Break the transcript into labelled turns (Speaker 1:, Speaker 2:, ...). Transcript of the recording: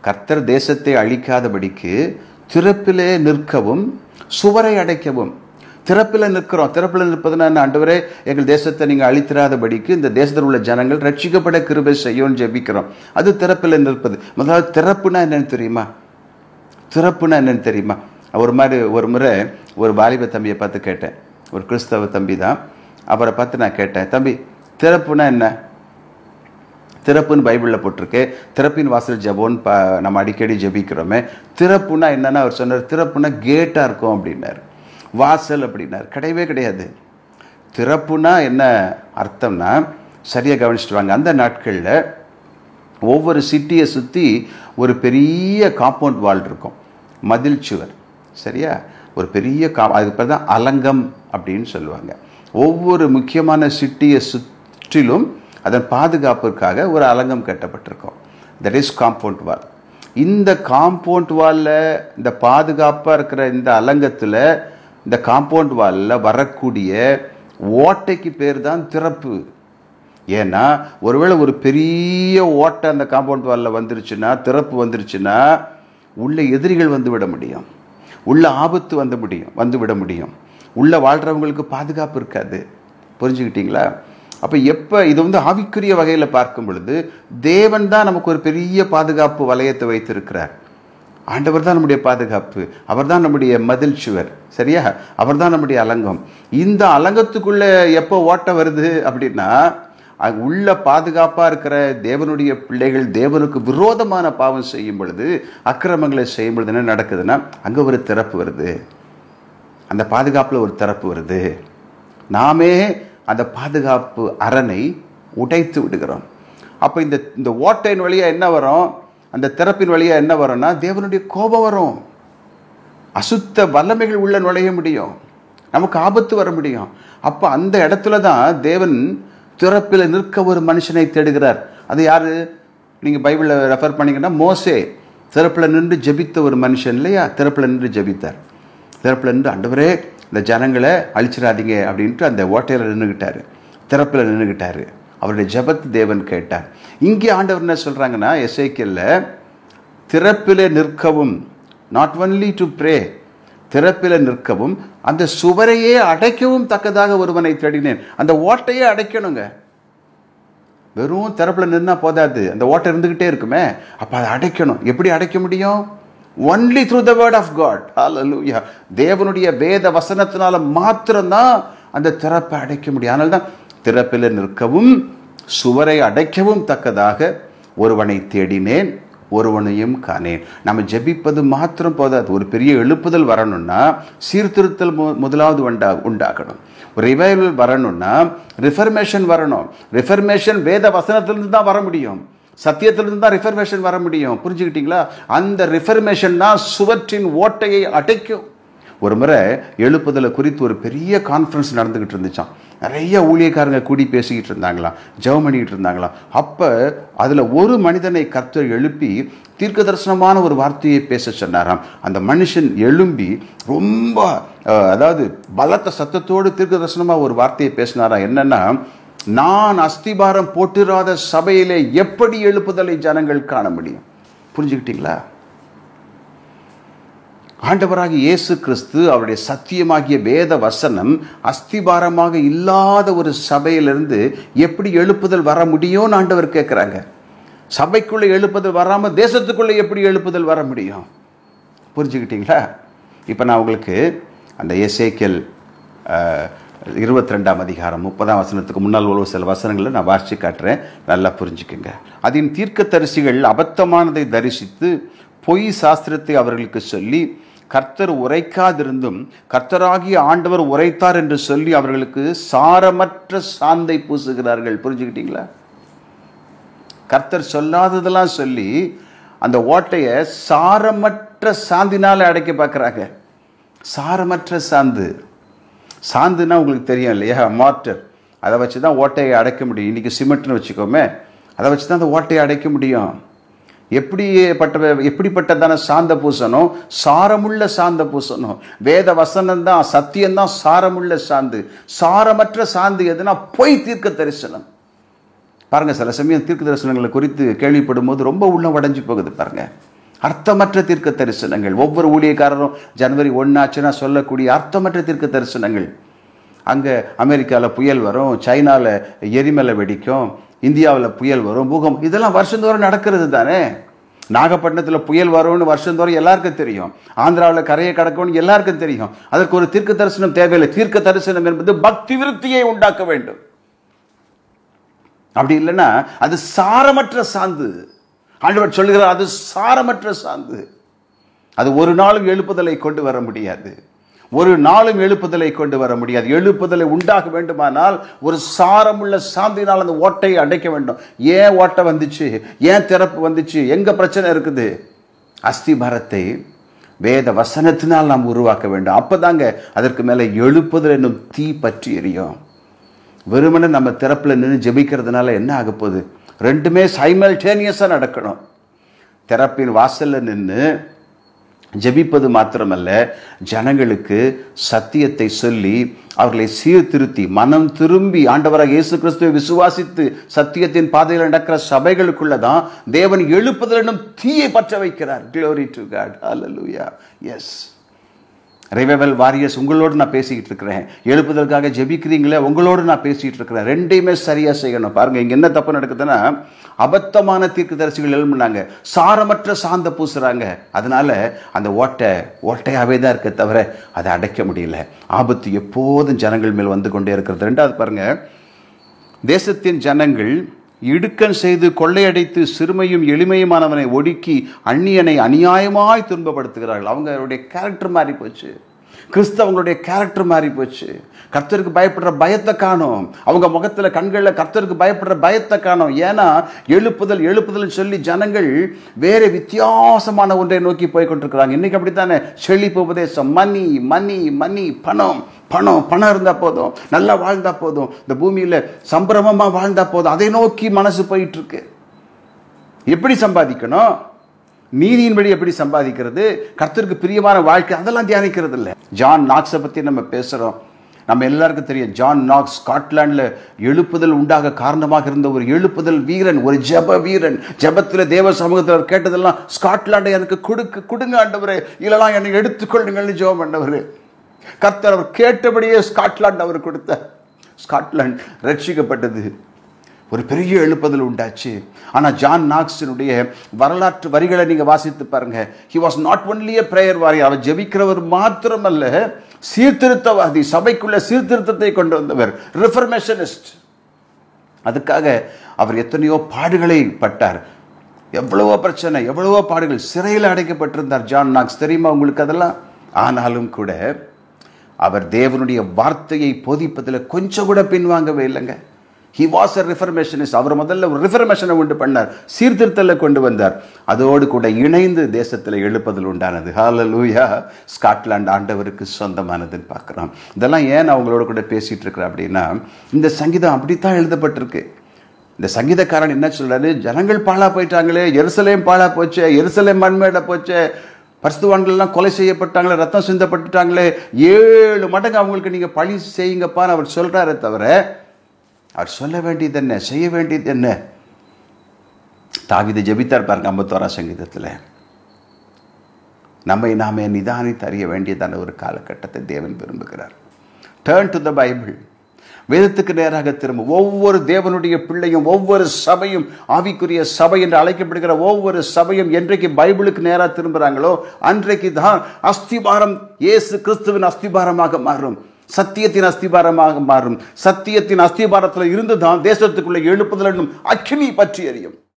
Speaker 1: கர்த்தர் தேசத்தை அழிக்காதபடிக்கு திறப்பிலே நிற்கவும் சுவரை அடைக்கவும். திறப்பில் நிற்கிறோம். திறப்பில் நிற்பதுன்னா என்ன? ஆண்டவரே, எங்கள் தேசத்தை நீங்கள் அழித்திராதபடிக்கு இந்த தேசத்தில் உள்ள ஜனங்கள் ரட்சிக்கப்பட கிருபை செய்யும்னு ஜெபிக்கிறோம். அது திறப்பில் நிற்பது. முதலாவது திறப்புனா என்னன்னு தெரியுமா? திறப்புனா என்னன்னு தெரியுமா? ஒரு முறை ஒரு வாலிப தம்பியை பார்த்து கேட்டேன். ஒரு கிறிஸ்தவ தம்பி தான். அவரை பார்த்து நான் கேட்டேன், தம்பி திறப்புனா என்ன? திறப்புன்னு பைபிளில் போட்டிருக்கு. திறப்பின் வாசல் ஜெபம்னு நம்ம அடிக்கடி ஜெபிக்கிறோமே. திறப்புனா என்னன்னா அவர் சொன்னார், திறப்புனா கேட்டாக இருக்கும் அப்படின்னாரு. வாசல் அப்படின்னாரு. கிடையவே கிடையாது. திறப்புனா என்ன அர்த்தம்னா, சரியாக கவனிச்சுட்டு வாங்க, அந்த நாட்களில் ஒவ்வொரு சிட்டியை சுற்றி ஒரு பெரிய காம்பவுண்ட் வால் இருக்கும், மதில் சுவர். சரியா? ஒரு பெரிய அதுக்கு பேர் தான் அலங்கம் அப்படின்னு சொல்லுவாங்க. ஒவ்வொரு முக்கியமான சிட்டியை சுற்றிலும் அதன் பாதுகாப்பிற்காக ஒரு அலங்கம் கட்டப்பட்டிருக்கும். That is compound wall. இந்த காம்பவுண்ட் வாலில், இந்த பாதுகாப்பாக இருக்கிற இந்த அலங்கத்தில், இந்த காம்பவுண்ட் வாலில் வரக்கூடிய ஓட்டைக்கு பேர் தான் திறப்பு. ஏன்னா ஒருவேளை ஒரு பெரிய ஓட்டை அந்த காம்பவுண்ட் வாலில் வந்துருச்சுன்னா, திறப்பு வந்துருச்சுன்னா, உள்ள எதிரிகள் வந்து விட முடியும், உள்ள ஆபத்து வந்து விட முடியும், உள்ள வாழ்கிறவங்களுக்கு பாதுகாப்பு இருக்காது. புரிஞ்சுக்கிட்டீங்களா? அப்போ எப்போ இது ஆவிக்குரிய வகையில் பார்க்கும் பொழுது தேவன் தான் நமக்கு ஒரு பெரிய பாதுகாப்பு வளையத்தை வைத்திருக்கிறார். ஆண்டவர் தான் நம்முடைய பாதுகாப்பு. அவர் தான் நம்முடைய மதில் சுவர். சரியா? அவர் தான் நம்முடைய அலங்கம். இந்த அலங்கத்துக்குள்ள எப்போ ஓட்ட வருது அப்படின்னா, உள்ள பாதுகாப்பாக இருக்கிற தேவனுடைய பிள்ளைகள் தேவனுக்கு விரோதமான பாவம் செய்யும் பொழுது, அக்கிரமங்களை செய்யும் பொழுது என்ன நடக்குதுன்னா, அங்கே ஒரு திறப்பு வருது. அந்த பாதுகாப்பில் ஒரு திறப்பு வருது. நாமே அந்த பாதுகாப்பு அரணை உடைத்து விடுகிறோம். அப்போ இந்த ஓட்டையின் வழியாக என்ன வரும்? அந்த திறப்பின் வழியாக என்ன வரும்னா, தேவனுடைய கோபம் வரும். அசுத்த வல்லமைகள் உள்ள நுழைய முடியும், நமக்கு ஆபத்து வர முடியும். அப்போ அந்த இடத்துல தான் தேவன் திறப்பில் நிற்க ஒரு மனுஷனை தேடுகிறார். அது யாரு? நீங்கள் பைபிளில் ரெஃபர் பண்ணிங்கன்னா, மோசே திறப்பில் நின்று ஜெபித்த ஒரு மனுஷன் இல்லையா? திறப்பில் நின்று ஜெபித்தார். திறப்பில் நின்று, ஆண்டவரே இந்த ஜனங்களை அழிச்சிடாதீங்க அப்படின்ட்டு அந்த ஓட்டையில் நின்றுக்கிட்டாரு, திறப்பில் நின்றுக்கிட்டாரு. அவருடைய ஜெபத்தை தேவன் கேட்டார். இங்கே ஆண்டவர் என்ன சொல்கிறாங்கன்னா, எசேக்கியேல்ல, திறப்பிலே நிற்கவும், நாட் ஒன்லி டு ப்ரே, திறப்பிலே நிற்கவும், அந்த சுவரையே அடைக்கவும் தக்கதாக ஒருவனை தேடினேன். அந்த ஓட்டையே அடைக்கணுங்க. வெறும் திறப்பில் நின்னா போதாது, அந்த ஓட்டை இருந்துக்கிட்டே இருக்குமே. அப்போ அதை அடைக்கணும். எப்படி அடைக்க முடியும்? Only through the word of God. Hallelujah. தேவனுடைய வேத வசனத்தினால மாத்திரம்தான் அந்த திறப்பை அடைக்க முடியும். அதனால தான் திறப்பில் நிற்கவும் சுவரை அடைக்கவும் தக்கதாக ஒருவனை தேடினேன், ஒருவனையும் காணேன். நம்ம ஜெபிப்பது மாத்திரம் போதாது. ஒரு பெரிய எழுப்புதல் வரணும்னா சீர்திருத்தல் முதலாவது உண்டாகணும். ஒரு ரிவைவல் வரணும்னா ரிஃபர்மேஷன் வரணும். ரிஃபர்மேஷன் வேத வசனத்திலிருந்து தான் வர முடியும், சத்தியத்திலிருந்து தான் ரிஃபர்மேஷன் வர முடியும். புரிஞ்சுக்கிட்டீங்களா? அந்த ரிஃபர்மேஷன் தான் சுவற்றின் ஓட்டையை அடைக்கும். ஒரு முறை எழுப்புதலை குறித்து ஒரு பெரிய கான்ஃபரன்ஸ் நடந்துக்கிட்டு இருந்துச்சான். நிறைய ஊழியக்காரங்க கூடி பேசிக்கிட்டு இருந்தாங்களாம், ஜெபம் பண்ணிக்கிட்டு இருந்தாங்களாம். அப்போ அதில் ஒரு மனிதனை கர்த்தர் எழுப்பி தீர்க்க தரிசனமான ஒரு வார்த்தையை பேச சொன்னாராம். அந்த மனுஷன் எழும்பி ரொம்ப அதாவது பலத்த சத்தத்தோடு தீர்க்க தரிசனமாக ஒரு வார்த்தையை பேசினாராம். என்னன்னா, நான் அஸ்திபாரம் போட்டிராத சபையிலே எப்படி எழுப்புதலை ஜனங்கள் காண முடியும்? புரிஞ்சுக்கிட்டீங்களா? ஆண்டவராகிய இயேசு கிறிஸ்து அவருடைய சத்தியமாகிய வேத வசனம் அஸ்திபாரமாக இல்லாத ஒரு சபையிலிருந்து எப்படி எழுப்புதல் வர முடியும்னு ஆண்டவர் கேட்குறாங்க. சபைக்குள்ளே எழுப்புதல் வராமல் தேசத்துக்குள்ளே எப்படி எழுப்புதல் வர முடியும்? புரிஞ்சுக்கிட்டீங்களா? இப்போ நான் உங்களுக்கு அந்த எசேக்கியேல் 22ஆம் அதிகாரம் 30ஆம் வசனத்துக்கு முன்னால் உள்ள சில வசனங்களை நான் வாசித்து காட்டுறேன், நல்லா புரிஞ்சுக்குங்க. அதன் தீர்க்கதரிசிகள் அபத்தமானதை தரிசித்து பொய் சாஸ்திரத்தை அவர்களுக்கு சொல்லி, கர்த்தர் உரைக்காதிருந்தும் கர்த்தராகிய ஆண்டவர் உரைத்தார் என்று சொல்லி அவர்களுக்கு சாரமற்ற சாந்தை பூசுகிறார்கள். புரிஞ்சுக்கிட்டீங்களா? கர்த்தர் சொல்லாததெல்லாம் சொல்லி அந்த ஓட்டையை சாரமற்ற சாந்தினால அடைக்க பார்க்குறாங்க. சாரமற்ற சாந்து. சாந்துன்னா உங்களுக்கு தெரியும் இல்லையா? மார்டர். அதை வச்சு தான் ஓட்டையை அடைக்க முடியும். இன்றைக்கி சிமெண்ட்னு வச்சுக்கோமே, அதை வச்சு தான் அந்த ஓட்டையை அடைக்க முடியும். எப்படிப்பட்டதான சாந்த பூசணும்? சாரமுள்ள சாந்த பூசணும். வேத வசனம் தான், சத்தியம்தான் சாரமுள்ள சாந்து. சாரமற்ற சாந்து எதுனா பொய் தீர்க்க தரிசனம். பாருங்க, சில சமயம் தீர்க்க தரிசனங்களை குறித்து கேள்விப்படும் போது ரொம்ப உள்ள உடைஞ்சு போகுது. பாருங்க, அர்த்தமற்ற தீர்க்க தரிசனங்கள். ஒவ்வொரு ஊழியக்காரரும் ஜனவரி 1 ஆச்சுன்னா சொல்லக்கூடிய அர்த்தமற்ற தீர்க்க தரிசனங்கள். அங்கே அமெரிக்காவில் புயல் வரும், சைனாவில் எரிமலை வெடிக்கும், இந்தியாவில் புயல் வரும், பூகம்பம், இதெல்லாம் வருஷந்தோறும் நடக்கிறது தானே. நாகப்பட்டினத்தில் புயல் வரும்னு வருஷந்தோறும் எல்லாருக்கும் தெரியும். ஆந்திராவில் கரையை கடக்கும்னு எல்லாருக்கும் தெரியும். அதற்கு ஒரு தீர்க்க தரிசனம் தேவையில்லை. தீர்க்க தரிசனம் என்பது பக்தி விருத்தியை உண்டாக்க வேண்டும். அப்படி இல்லைன்னா அது சாரமற்ற சாந்து. ஆண்டவர் சொல்லுகிறார், அது சாரமற்ற சாந்து. அது ஒரு நாளும் எழுப்புதலை கொண்டு வர முடியாது. ஒரு நாளும் எழுப்புதலை கொண்டு வர முடியாது. எழுப்புதலை உண்டாக வேண்டுமானால் ஒரு சாரமுள்ள சாந்தினால் அந்த ஓட்டையை அடைக்க வேண்டும். ஏன் ஓட்டை வந்துச்சு, ஏன் திறப்பு வந்துச்சு, எங்க பிரச்சனை இருக்குது? அஸ்திபாரத்தை வேத வசனத்தினால் நாம் உருவாக்க வேண்டும். அப்பதாங்க அதற்கு மேலே எழுப்புதல் என்னும் தீ பற்றி எரியும். வெறுமனே நம்ம திறப்புல நின்று ஜெபிக்கிறதுனால என்ன ஆக போகுது? ரெண்டுமே சைமல்டேனியஸா நடக்கணும். திறப்பின் வாசல்ல நின்று ஜெபிப்பது மாத்திரமல்ல, ஜனங்களுக்கு சத்தியத்தை சொல்லி அவர்களை சீர்திருத்தி மனம் திரும்பி ஆண்டவராக இயேசு கிறிஸ்துவை விசுவாசித்து சத்தியத்தின் பாதையில் நடக்கிற சபைகளுக்குள்ளதான் தேவன் எழுப்புதல் என்னும் தீயை பற்ற வைக்கிறார். Glory to God. Hallelujah. Yes. Revival warriors, உங்களோடு நான் பேசிக்கிட்டு இருக்கிறேன். எழுப்புதலுக்காக ஜெபிக்கிறீங்களே, உங்களோடு நான் பேசிக்கிட்டு இருக்கிறேன். ரெண்டையுமே சரியா செய்யணும். பாருங்க, இங்க என்ன தப்பு நடக்குதுன்னா, அபத்தமான தீர்க்கதரிசிகள் எழுப்புனாங்க, சாரமற்ற சாந்த பூசுறாங்க. அதனால அந்த ஓட்டையாவே தான் இருக்க தவிர அதை அடைக்க முடியல. ஆபத்து எப்போதும் ஜனங்கள் மேல் வந்து கொண்டே இருக்கிறது. ரெண்டாவது பாருங்க, தேசத்தின் ஜனங்கள் இடுக்கன் செய்து கொள்ளையடைத்து சிறுமையும் எளிமையுமானவனை ஒடுக்கி அந்நியனை அநியாயமாய் துன்பப்படுத்துகிறார்கள். அவங்களுடைய கேரக்டர் மாறி போச்சு. கிறிஸ்தவங்களுடைய கேரக்டர் மாறி போச்சு. கர்த்தருக்கு பயப்படுற பயத்தை காணோம். அவங்க முகத்துல கண்களில் கர்த்தருக்கு பயப்படுற பயத்தை காணோம். ஏன்னா எழுப்புதல் சொல்லி ஜனங்கள் வேற வித்தியாசமான ஒன்றை நோக்கி போய் கொண்டிருக்கிறாங்க. இன்னைக்கு அப்படித்தானே செழிப்பு உபதேசம், மணி மணி மணி, பணம் பணம் பணம் இருந்தா போதும், நல்லா வாழ்ந்தா போதும், இந்த பூமியில சம்பிரமமா வாழ்ந்தா போதும், அதை நோக்கி மனசு போயிட்டு இருக்கு. எப்படி சம்பாதிக்கணும், நீதியின்படி எப்படி சம்பாதிக்கிறது, கர்த்தருக்கு பிரியமான வாழ்க்கை, அதெல்லாம் தியானிக்கிறது இல்லை. ஜான் நாக்ஸை பற்றி நம்ம பேசுகிறோம். நம்ம எல்லாருக்கும் தெரியும், ஜான் நாக்ஸ் ஸ்காட்லாண்டில் எழுப்புதல் உண்டாக காரணமாக இருந்த ஒரு எழுப்புதல் வீரன், ஒரு ஜெப வீரன். ஜெபத்தில் தேவ சமூகத்தில் கேட்டதெல்லாம், ஸ்காட்லாண்டை எனக்கு கொடுங்க ஆண்டவரே, இல்லைலாம் என்னை எடுத்துக்கொள்ளுங்கள்னு ஜெபம் பண்ணவர். கர்த்தர் அவர் கேட்டபடியே ஸ்காட்லாந்து அவர் கொடுத்தார். ஸ்காட்லாந்து ரட்சிக்கப்பட்டது. ஒரு பெரிய எழுப்புதல் உண்டாச்சு. ஆனால் ஜான் நாக்ஸினுடைய வரலாற்று வரிகளை நீங்கள் வாசித்து பாருங்க. He was not only a prayer warrior. அவர் ஜெபிக்கிறவர் மாத்திரமல்ல, சீர்திருத்தவாதி, சபைக்குள்ள சீர்திருத்தத்தை கொண்டு வந்தவர், ரிஃபர்மேஷனிஸ்ட். அதுக்காக அவர் எத்தனையோ பாடுகளை பட்டார். எவ்வளவோ பிரச்சனை, எவ்வளவோ பாடுகள், சிறையில் அடைக்கப்பட்டிருந்தார் ஜான் நாக்ஸ். தெரியுமா உங்களுக்கு அதெல்லாம்? ஆனாலும் கூட அவர் தேவனுடைய வார்த்தையை போதிப்பதில் கொஞ்சம் கூட பின்வாங்கவே இல்லைங்க. He was a reformationist. அவர் முதல்ல ஒரு ரிஃபர்மேஷனை உண்டு பண்ணார், சீர்திருத்தலை கொண்டு வந்தார். அதோடு கூட இணைந்து தேசத்தில் எழுப்புதல் உண்டானது. ஹல்லேலூயா. ஸ்காட்லாந்து ஆண்டவருக்கு சொந்தமானதுன்னு பார்க்குறோம். இதெல்லாம் ஏன் நான் அவங்களோட கூட பேசிகிட்டு இருக்கிறேன் அப்படின்னா, இந்த சங்கீதம் அப்படித்தான் எழுதப்பட்டிருக்கு. இந்த சங்கீதக்காரன் என்ன சொல்றாரு, ஜனங்கள் பாழா போயிட்டாங்களே, எருசலேம் பாழா போச்சே, எருசலேம் மண்மேட போச்சே, பரிசுத்தவான்கள்லாம் கொலை செய்யப்பட்டாங்களே, ரத்தம் சிந்தப்பட்டுட்டாங்களே, 7 மடங்கு அவங்களுக்கு நீங்கள் பழி செய்யுங்கப்பான்னு அவர் சொல்கிறாரே தவிர, அவர் சொல்ல வேண்டியது என்ன, செய்ய வேண்டியது என்ன? தாவீது ஜெபித்தார் பாருங்க 51ஆம் சங்கீதத்தில். நம்மை நாமே நிதானித்து அறிய வேண்டியதான ஒரு காலகட்டத்தை தேவன் விரும்புகிறார். Turn to the Bible. வேதத்துக்கு நேராக திரும்ப. ஒவ்வொரு தேவனுடைய பிள்ளையும், ஒவ்வொரு சபையும், ஆவிக்குரிய சபை என்று அழைக்கப்படுகிற ஒவ்வொரு சபையும் என்றைக்கு பைபிளுக்கு நேராக திரும்புகிறாங்களோ அன்றைக்கு தான் அஸ்திபாரம் இயேசு கிறிஸ்துவின் அஸ்திபாரமாக மாறும், சத்தியத்தின் அஸ்திபாரமாக மாறும். சத்தியத்தின் அஸ்திபாரத்தில் இருந்துதான் தேசத்துக்குள்ள எழுப்புதல் என்னும் அக்கினி பற்றி எரியும்.